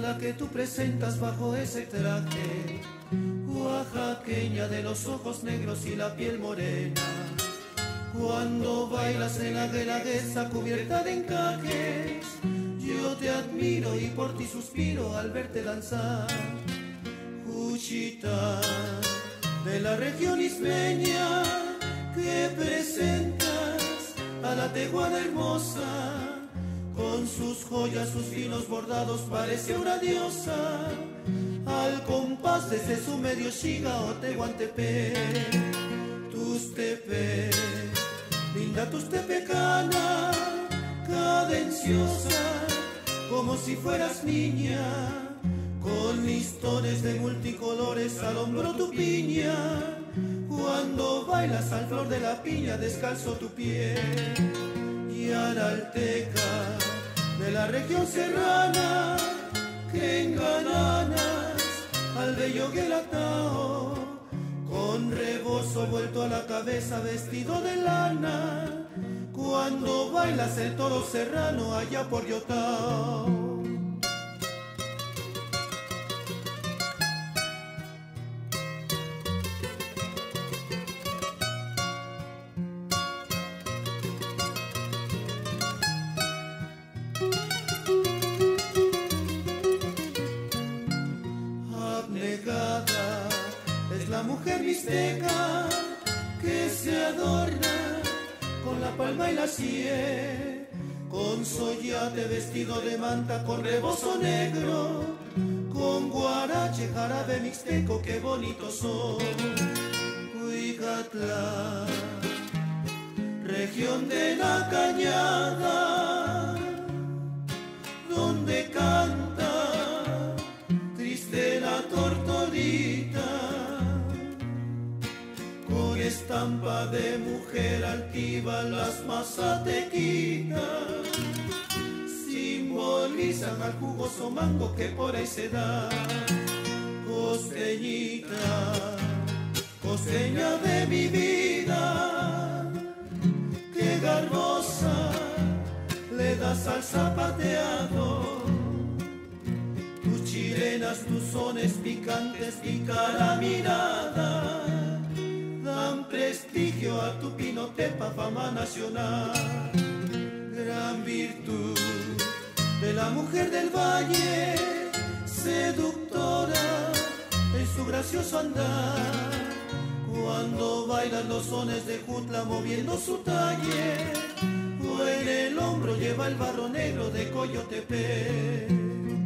la que tú presentas bajo ese traje, oaxaqueña de los ojos negros y la piel morena. Cuando bailas en la guelaguetza cubierta de encajes, yo te admiro y por ti suspiro al verte danzar. Juchita de la región ismeña, que presentas a la teguana hermosa, con sus joyas, sus finos bordados, parece una diosa, al compás desde su medio xiga o tehuantepec. Tustepe, linda tustepecana, cadenciosa, como si fueras niña, con listones de multicolores al hombro tu piña. Cuando bailas al flor de la piña descalzo tu pie. Y analteca de la región serrana, que engananas al bello guelatao, con rebozo vuelto a la cabeza vestido de lana. Cuando bailas el toro serrano allá por Yotao. Abnegada es la mujer mixteca, que se adorna con la palma y la cie, con soyate vestido de manta, con rebozo negro, con guarache, jarabe mixteco, qué bonitos son. Huigatla, región de la cañada, donde canta triste la tortolita, con estampa de mujer altiva las mazatequitas simbolizan al jugoso mango que por ahí se da. Costeñita, costeña de mi vida, que garbosa le das al zapateado. Tus chilenas, tus sones picantes, picara mirada, dan prestigio a tu pinotepa, fama nacional. Gran virtud de la mujer del valle, seductora en su gracioso andar. Cuando bailan los sones de Jutla moviendo su talle, o en el hombro lleva el barro negro de Coyotepec.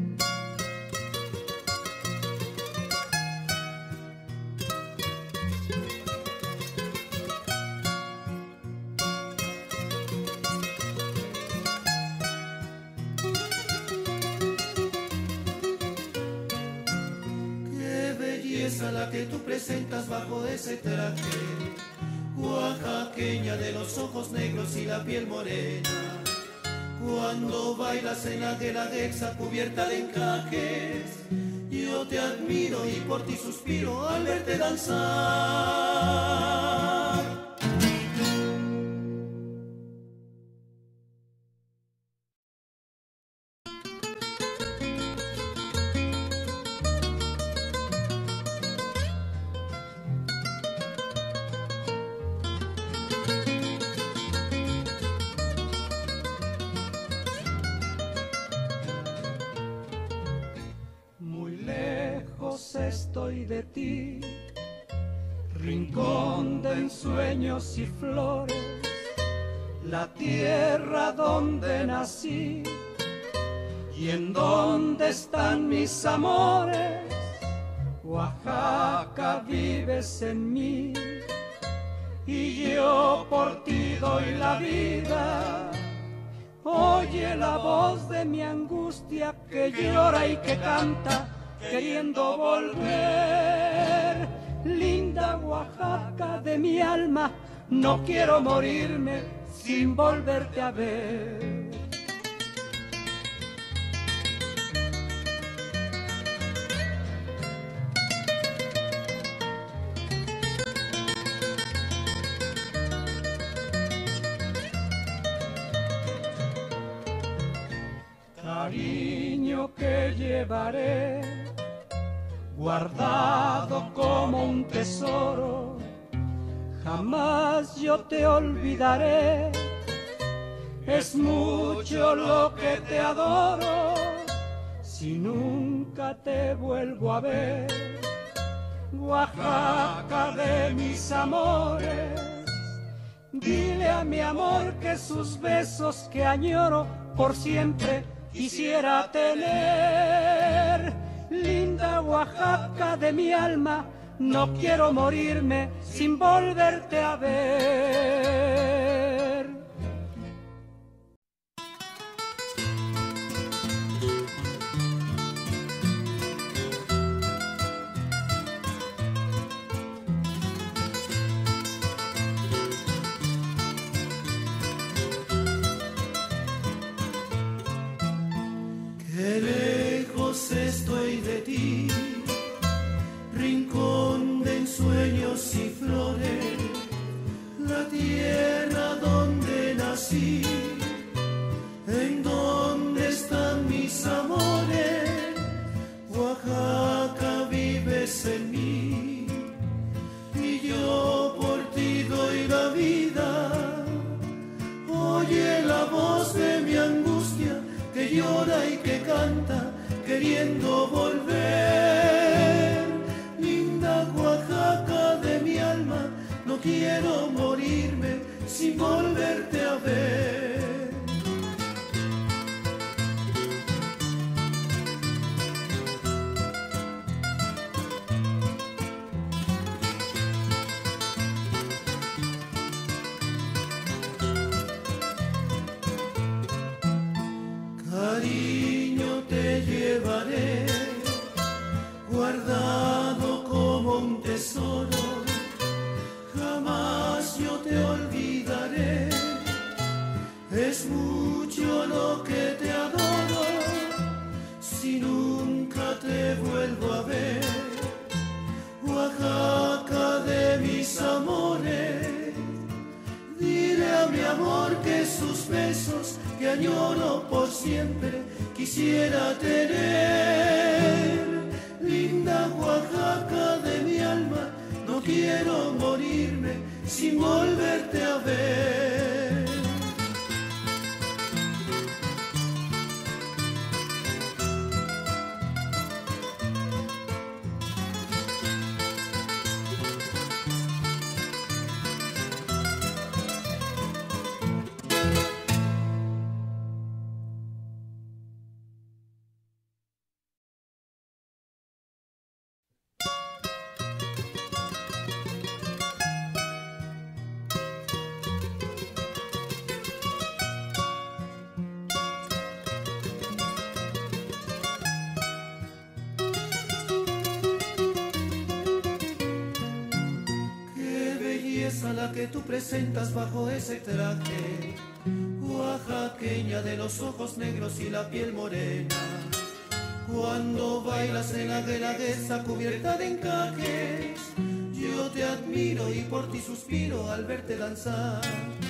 La que tú presentas bajo ese traje, oaxaqueña de los ojos negros y la piel morena. Cuando bailas en la guelaguetza cubierta de encajes, yo te admiro y por ti suspiro al verte danzar. Estoy de ti, rincón de ensueños y flores, la tierra donde nací y en donde están mis amores. Oaxaca, vives en mí y yo por ti doy la vida. Oye la voz de mi angustia que llora y que canta, queriendo volver. Linda Oaxaca de mi alma, no quiero morirme sin volverte a ver. Cariño cariño que llevaré, guardado como un tesoro, jamás yo te olvidaré. Es mucho lo que te adoro, si nunca te vuelvo a ver. Oaxaca de mis amores, dile a mi amor que sus besos que añoro por siempre quisiera tener. Linda Oaxaca de mi alma, no quiero morirme sin volverte a ver. Qué lejos estoy de ti, rincón de ensueños y flores, la tierra donde nací, en donde están mis amores. Oaxaca, vives en mí y yo por ti doy la vida. Oye la voz de mi angustia que llora y que canta queriendo volver. Linda Oaxaca de mi alma, no quiero morirme sin volverte a ver. Cariño te llevaré, guardado como un tesoro, jamás yo te olvidaré. Es mucho lo que te adoro, si nunca te vuelvo a ver. Oaxaca de mis amores, dile a mi amor que sus besos que añoro por siempre quisiera tener. Linda Oaxaca de mi alma, no quiero morirme sin volverte a ver. La que tú presentas bajo ese traje, oaxaqueña de los ojos negros y la piel morena. Cuando bailas en la guelaguetza cubierta de encajes, yo te admiro y por ti suspiro al verte danzar.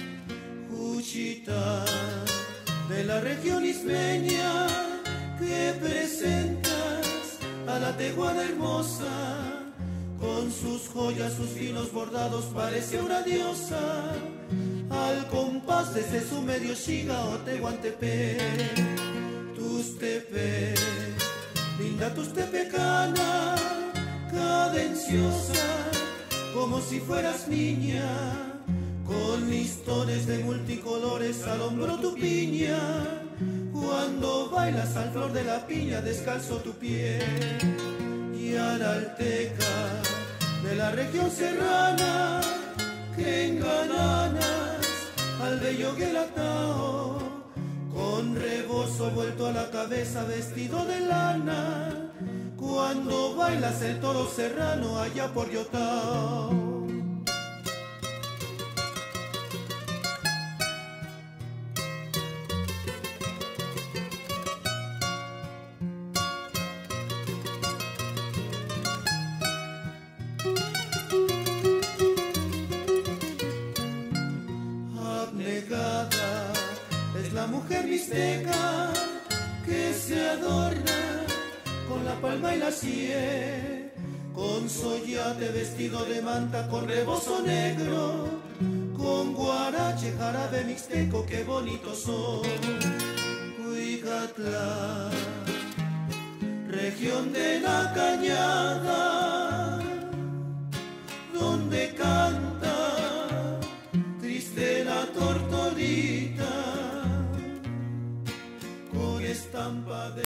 Juchita de la región ismeña, que presentas a la tehuana hermosa. Con sus joyas, sus finos bordados parece una diosa, al compás desde su medio xiga o tehuantepec. Tuxtepec, linda Tuxtepecana, cadenciosa, como si fueras niña, con listones de multicolores al hombro tu piña. Cuando bailas al flor de la piña descalzo tu pie. Y Aralteca de la región serrana, que engananas al bello Guelatao, con rebozo vuelto a la cabeza vestido de lana, cuando bailas el toro serrano allá por Yotao. Abnegada es la mujer mixteca, que se adorna con la palma y la sien, con soyate vestido de manta, con rebozo negro, con guarache, jarabe mixteco, qué bonitos son. Huijatlán, región de la cañada, donde canta triste la tortolita con estampa de